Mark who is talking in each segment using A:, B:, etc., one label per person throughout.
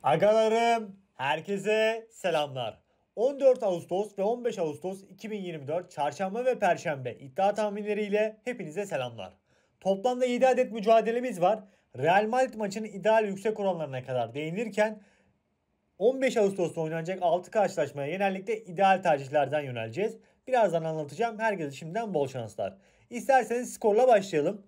A: Agalarım, herkese selamlar. 14 Ağustos ve 15 Ağustos 2024 Çarşamba ve Perşembe iddia tahminleriyle hepinize selamlar. Toplamda 7 adet mücadelemiz var. Real Madrid maçının ideal yüksek oranlarına kadar değinirken 15 Ağustos'ta oynanacak 6 karşılaşmaya genellikle ideal tercihlerden yöneleceğiz. Birazdan anlatacağım. Herkese şimdiden bol şanslar. İsterseniz skorla başlayalım.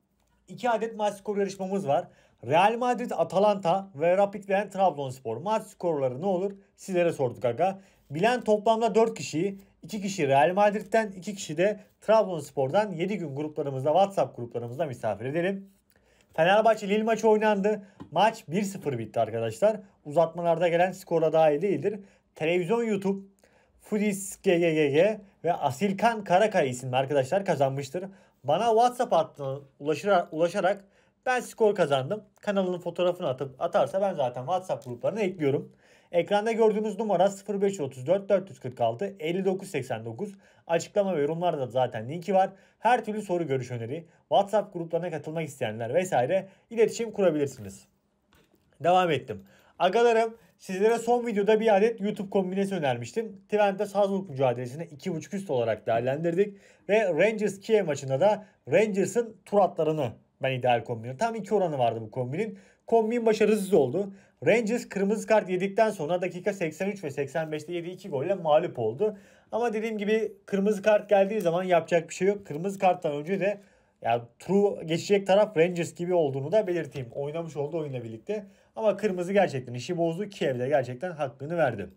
A: 2 adet maç skor yarışmamız var. Real Madrid Atalanta ve Rapid Wien Trabzonspor. Maç skorları ne olur? Sizlere sorduk aga. Bilen toplamda 4 kişiyi, 2 kişi Real Madrid'den, 2 kişi de Trabzonspor'dan 7 gün gruplarımızda, WhatsApp gruplarımızda misafir edelim. Fenerbahçe Lille maçı oynandı. Maç 1-0 bitti arkadaşlar. Uzatmalarda gelen skora dahil değildir. Televizyon YouTube, Fudis GGGG ve Asilkan Karakaya isimli arkadaşlar kazanmıştır. Bana WhatsApp hattına ulaşarak ben skor kazandım, kanalının fotoğrafını atarsa ben zaten WhatsApp gruplarına ekliyorum. Ekranda gördüğünüz numara 0534 446 5989. Açıklama ve yorumlarda da zaten linki var. Her türlü soru, görüş, öneri, WhatsApp gruplarına katılmak isteyenler vesaire iletişim kurabilirsiniz. Devam ettim. Agalarım, sizlere son videoda bir adet YouTube kombinesi önermiştim. Twente Salzburg mücadelesini 2.5 üst olarak değerlendirdik. Ve Rangers Kiev maçında da Rangers'ın tur atlarını ben ideal kombiniyorum. Tam 2 oranı vardı bu kombinin. Kombin başarısız oldu. Rangers kırmızı kart yedikten sonra dakika 83 ve 85'te yediği 2 golle mağlup oldu. Ama dediğim gibi kırmızı kart geldiği zaman yapacak bir şey yok. Kırmızı karttan önce de yani turu geçecek taraf Rangers gibi olduğunu da belirteyim. Oynamış olduğu oyunla birlikte. Ama kırmızı gerçekten işi bozdu. Kiev'de gerçekten hakkını verdi.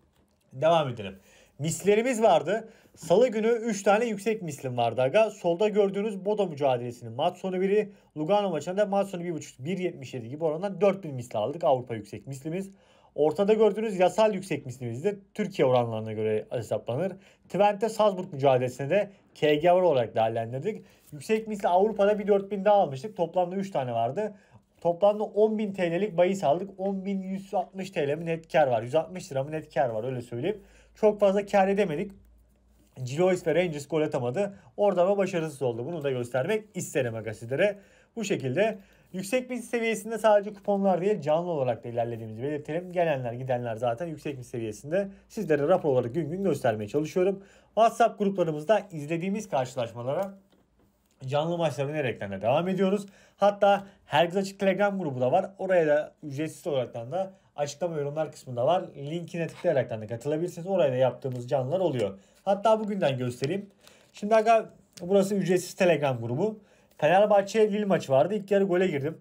A: Devam edelim. Mislerimiz vardı. Salı günü 3 tane yüksek mislim vardı aga. Solda gördüğünüz Bodo mücadelesinin maç sonu 1'i, Lugano maçında maç sonu 1.5 1.77 gibi orandan 4000 misli aldık. Avrupa yüksek mislimiz. Ortada gördüğünüz yasal yüksek mislimiz de Türkiye oranlarına göre hesaplanır. Twente Salzburg mücadelesinde de KG var olarak değerlendirdik. Yüksek misli Avrupa'da bir 4000 daha almıştık. Toplamda 3 tane vardı. Toplamda 10.000 TL'lik bahis aldık. 10.160 TL mi net kar var. 160 lira mı net kar var, öyle söyleyeyim. Çok fazla kar edemedik. Girois ve Rangers gol atamadı. Orada da başarısız oldu. Bunu da göstermek isterim aga sizlere. Bu şekilde yüksek mis seviyesinde sadece kuponlar değil, canlı olarak da ilerlediğimizi belirtelim. Gelenler gidenler zaten yüksek mis seviyesinde. Sizlere rapor olarak gün gün göstermeye çalışıyorum. WhatsApp gruplarımızda izlediğimiz karşılaşmalara canlı maçları önerekten de devam ediyoruz. Hatta Herkes Açık Telegram grubu da var. Oraya da ücretsiz olaraktan da açıklama yorumlar kısmında var. Linkine tıklayaraktan da katılabilirsiniz. Oraya da yaptığımız canlılar oluyor. Hatta bugünden göstereyim. Şimdi aga, burası ücretsiz Telegram grubu. Fenerbahçe Lille maçı vardı. İlk yarı gole girdim.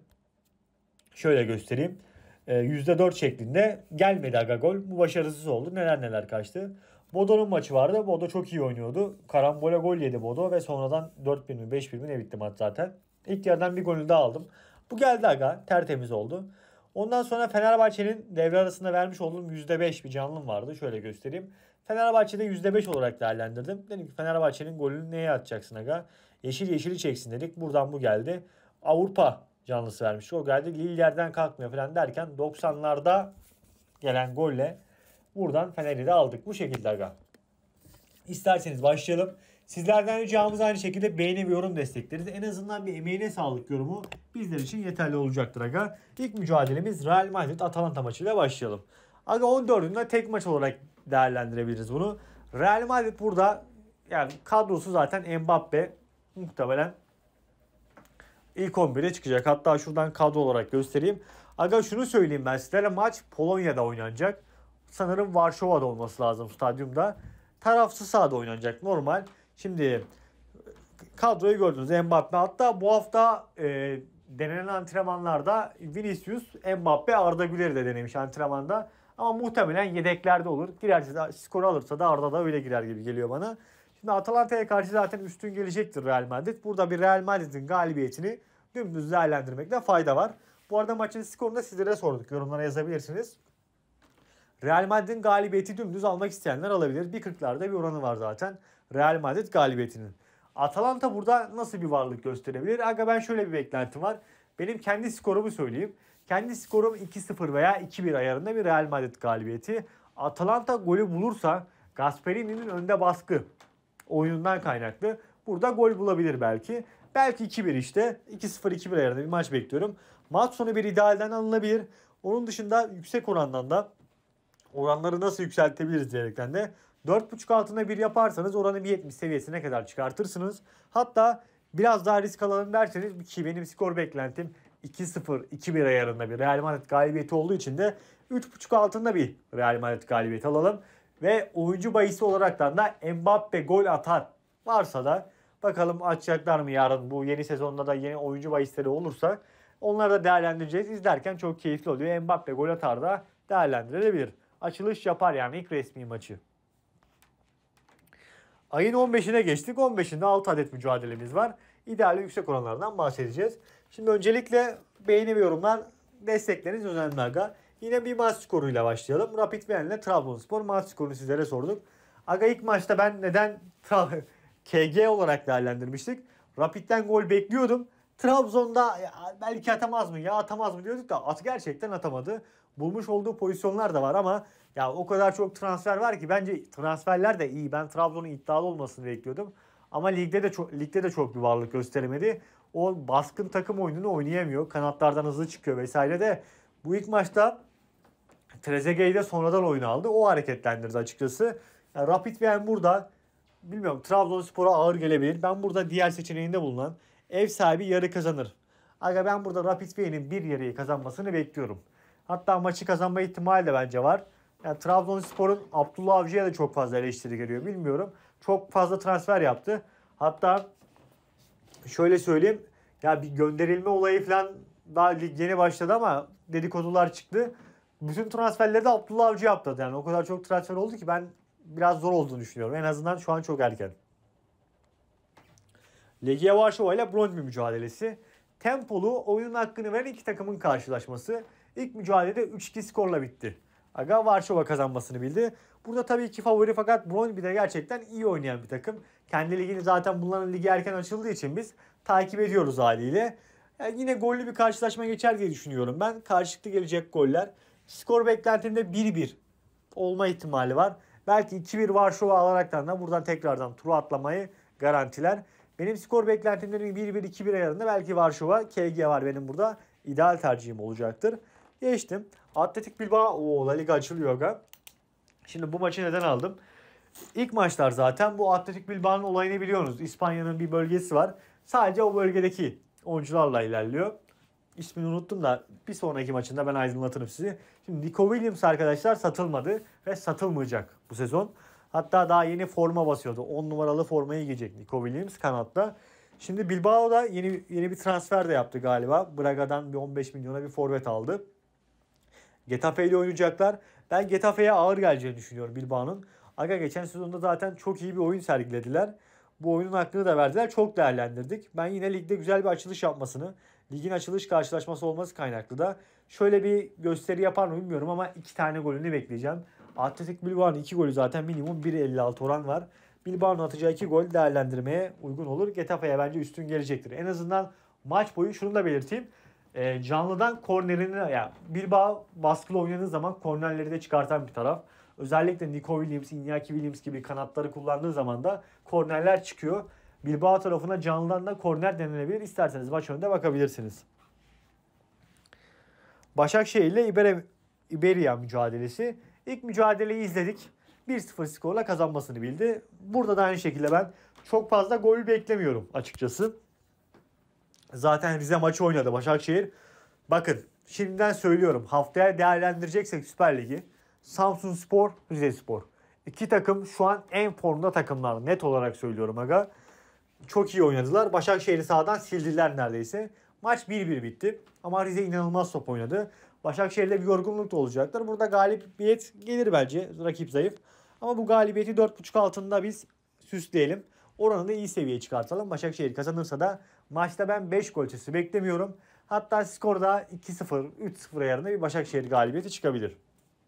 A: Şöyle göstereyim. %4 şeklinde gelmedi aga gol. Bu başarısız oldu. Neler neler kaçtı. Bodo'nun maçı vardı. Bodo çok iyi oynuyordu. Karambole gol yedi Bodo ve sonradan 4-1 mi 5-1 mi ne bitti maç zaten. İlk yarıdan bir golü daha aldım. Bu geldi aga. Tertemiz oldu. Ondan sonra Fenerbahçe'nin devre arasında vermiş olduğum %5 bir canlım vardı. Şöyle göstereyim. Fenerbahçe'de %5 olarak değerlendirdim. Dedim ki Fenerbahçe'nin golünü neye atacaksın aga? Yeşil yeşili çeksin dedik. Buradan bu geldi. Avrupa canlısı vermiş. O geldi. Lille yerden kalkmıyor falan derken 90'larda gelen golle buradan Fener'i de aldık. Bu şekilde aga. İsterseniz başlayalım. Sizlerden ricamız aynı şekilde beğeni ve yorum destekleriz. En azından bir emeğine sağlık yorumu bizler için yeterli olacaktır aga. İlk mücadelemiz Real Madrid Atalanta maçıyla başlayalım. Aga 14'ünde tek maç olarak değerlendirebiliriz bunu. Real Madrid burada yani kadrosu zaten Mbappe muhtemelen İlk 11'e çıkacak. Hatta şuradan kadro olarak göstereyim. Aga şunu söyleyeyim ben sizlere. Maç Polonya'da oynanacak. Sanırım Varşova'da olması lazım stadyumda. Tarafsız sahada oynanacak normal. Şimdi kadroyu gördünüz, Mbappe. Hatta bu hafta denenen antrenmanlarda Vinicius, Mbappe, Arda Güler'i de denemiş antrenmanda. Ama muhtemelen yedeklerde olur. Girerse skoru alırsa da Arda da öyle girer gibi geliyor bana. Şimdi Atalanta'ya karşı zaten üstün gelecektir Real Madrid. Burada bir Real Madrid'in galibiyetini dümdüz değerlendirmekte fayda var. Bu arada maçın skorunu da sizlere sorduk. Yorumlara yazabilirsiniz. Real Madrid'in galibiyeti dümdüz almak isteyenler alabilir. 1.40'larda bir oranı var zaten Real Madrid galibiyetinin. Atalanta burada nasıl bir varlık gösterebilir? Aga ben şöyle bir beklentim var. Benim kendi skorumu söyleyeyim. Kendi skorum 2-0 veya 2-1 ayarında bir Real Madrid galibiyeti. Atalanta golü bulursa Gasperini'nin önde baskı oyunundan kaynaklı burada gol bulabilir belki. Belki 2-1 işte. 2-0 2-1 ayarında bir maç bekliyorum. Maç sonu bir idealden alınabilir. Onun dışında yüksek orandan da oranları nasıl yükseltebiliriz diyerekten de 4.5 altında bir yaparsanız oranı bir 70 seviyesine kadar çıkartırsınız. Hatta biraz daha risk alalım derseniz ki benim skor beklentim 2-0, 2-1 ayarında bir Real Madrid galibiyeti olduğu için de 3.5 altında bir Real Madrid galibiyeti alalım. Ve oyuncu bahisi olaraktan da Mbappe gol atar varsa da bakalım açacaklar mı yarın bu yeni sezonda da yeni oyuncu bahisleri olursa onları da değerlendireceğiz. İzlerken çok keyifli oluyor. Mbappe gol atar da değerlendirilebilir. Açılış yapar yani ilk resmi maçı. Ayın 15'ine geçtik. 15'inde 6 adet mücadelemiz var. İdeal yüksek oranlardan bahsedeceğiz. Şimdi öncelikle beğeni ve yorumlar destekleriniz önemli aga. Yine bir maç skoruyla başlayalım. Rapid Wien ile Trabzonspor maç skorunu sizlere sorduk. Aga ilk maçta ben neden KG olarak değerlendirmiştik. Rapid'den gol bekliyordum. Trabzon'da ya belki atamaz mı ya atamaz mı diyorduk da gerçekten atamadı. Bulmuş olduğu pozisyonlar da var ama ya o kadar çok transfer var ki bence transferler de iyi. Ben Trabzon'un iddialı olmasını bekliyordum. Ama ligde de çok bir varlık gösteremedi. O baskın takım oyununu oynayamıyor. Kanatlardan hızlı çıkıyor vesaire de. Bu ilk maçta Trezeguet'i de sonradan oyuna aldı. O hareketlendirdi açıkçası. Yani Rapid Wien burada bilmiyorum Trabzonspor'a ağır gelebilir. Ben burada diğer seçeneğinde bulunan ev sahibi yarı kazanır. Aga ben burada Rapid Wien'in bir yarıyı kazanmasını bekliyorum. Hatta maçı kazanma ihtimali de bence var. Yani Trabzonspor'un Abdullah Avcı'ya da çok fazla eleştiri geliyor. Bilmiyorum. Çok fazla transfer yaptı. Hatta şöyle söyleyeyim. Ya bir gönderilme olayı falan daha lig yeni başladı ama dedikodular çıktı. Bütün transferleri de Abdullah Avcı yaptı. Yani o kadar çok transfer oldu ki ben biraz zor olduğunu düşünüyorum. En azından şu an çok erken. Legia Varşova ile Brøndby mücadelesi. Tempolu oyunun hakkını veren iki takımın karşılaşması. İlk mücadelede 3-2 skorla bitti. Aga Varşova kazanmasını bildi. Burada tabii ki favori fakat Brøndby de gerçekten iyi oynayan bir takım. Kendi ligini zaten bunların ligi erken açıldığı için biz takip ediyoruz haliyle. Yani yine gollü bir karşılaşma geçer diye düşünüyorum ben. Karşılıklı gelecek goller. Skor beklentimde 1-1 olma ihtimali var. Belki 2-1 Varşova alaraktan da buradan tekrardan turu atlamayı garantiler. Benim skor beklentimlerim 1-1-2-1 ayarında belki Varşova, KG var benim burada. İdeal tercihim olacaktır. Geçtim. Atletik Bilbao, La Liga açılıyor aga. Şimdi bu maçı neden aldım? İlk maçlar zaten bu Atletik Bilbao'nun olayını biliyorsunuz. İspanya'nın bir bölgesi var. Sadece o bölgedeki oyuncularla ilerliyor. İsmini unuttum da bir sonraki maçında ben aydınlatırım sizi. Şimdi Nico Williams arkadaşlar satılmadı ve satılmayacak bu sezon. Hatta daha yeni forma basıyordu. 10 numaralı formayı giyecek Nico Williams kanatta. Şimdi Bilbao da yeni bir transfer de yaptı galiba. Braga'dan bir 15 milyona bir forvet aldı. Getafe ile oynayacaklar. Ben Getafe'ye ağır geleceğini düşünüyorum Bilbao'nun. Aga geçen sezonda zaten çok iyi bir oyun sergilediler. Bu oyunun hakkını da verdiler. Çok değerlendirdik. Ben yine ligde güzel bir açılış yapmasını, ligin açılış karşılaşması olması kaynaklı da şöyle bir gösteri yapar mı bilmiyorum ama 2 tane golünü bekleyeceğim. Atletik Bilbao'nun 2 golü zaten minimum 1.56 oran var. Bilbao'nun atacağı 2 gol değerlendirmeye uygun olur. Getafe'ye bence üstün gelecektir. En azından maç boyu şunu da belirteyim. Canlıdan kornerini ya Bilbao baskılı oynadığı zaman kornerleri de çıkartan bir taraf. Özellikle Nico Williams, Iñaki Williams gibi kanatları kullandığı zaman da kornerler çıkıyor. Bilbao tarafına canlıdan da korner denilebilir. İsterseniz maç önünde bakabilirsiniz. Başakşehir ile Iberia mücadelesi. İlk mücadeleyi izledik. 1-0 skorla kazanmasını bildi. Burada da aynı şekilde ben çok fazla gol beklemiyorum açıkçası. Zaten Rize maçı oynadı Başakşehir. Bakın şimdiden söylüyorum. Haftaya değerlendireceksek Süper Ligi. Samsunspor, Rizespor. İki takım şu an en formda takımlar. Net olarak söylüyorum aga. Çok iyi oynadılar. Başakşehir'i sahadan sildiler neredeyse. Maç 1-1 bitti. Ama Rize inanılmaz top oynadı. Başakşehir'de bir yorgunluk da olacaktır. Burada galibiyet gelir bence. Rakip zayıf. Ama bu galibiyeti 4.5 altında biz süsleyelim. Oranı da iyi seviyeye çıkartalım. Başakşehir kazanırsa da maçta ben 5 gol sesi beklemiyorum. Hatta skorda 2-0, 3-0 ayarında bir Başakşehir galibiyeti çıkabilir.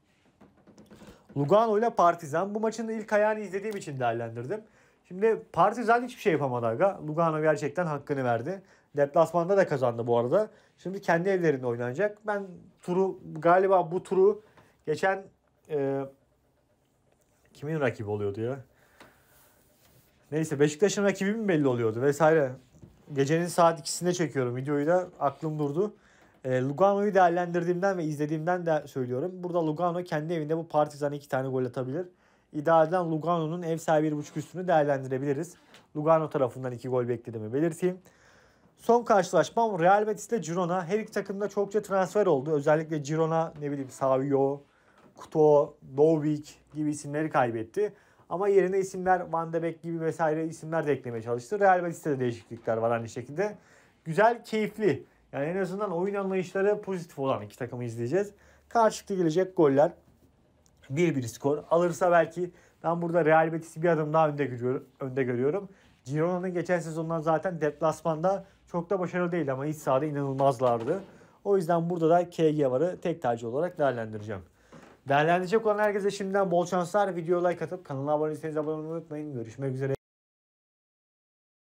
A: Lugano ile Partizan. Bu maçın da ilk ayağını izlediğim için değerlendirdim. Şimdi Partizan hiçbir şey yapamadı aga. Lugano gerçekten hakkını verdi. Deplasmanda da kazandı bu arada. Şimdi kendi evlerinde oynanacak. Ben galiba bu turu geçen kimin rakibi oluyordu ya? Neyse Beşiktaş'ın rakibi mi belli oluyordu vesaire. Gecenin saat 2'sinde çekiyorum videoyu da aklım durdu. Lugano'yu değerlendirdiğimden ve izlediğimden de söylüyorum. Burada Lugano kendi evinde bu Partizan'a 2 tane gol atabilir. İdealden Lugano'nun ev sahibi 1.5 üstünü değerlendirebiliriz. Lugano tarafından 2 gol beklediğimi belirteyim. Son karşılaşmam Real Betis ile Girona. Her iki takımda çokça transfer oldu. Özellikle Girona Savio, Couto, Dovbyk gibi isimleri kaybetti. Ama yerine isimler Van de Beek gibi vesaire isimler de eklemeye çalıştı. Real Betis'te de değişiklikler var aynı şekilde. Güzel, keyifli. Yani en azından oyun anlayışları pozitif olan iki takımı izleyeceğiz. Karşılıklı gelecek goller. 1-1 skor. Alırsa belki ben burada Real Betis'i bir adım daha önde görüyorum. Girona'nın geçen sezondan zaten deplasmanda çok da başarılı değil ama iç sahada inanılmazlardı. O yüzden burada da KG varı tek tercih olarak değerlendireceğim. Değerlendirecek olan herkese şimdiden bol şanslar. Videoya like atıp kanala abone değilseniz abone olmayı unutmayın. Görüşmek üzere.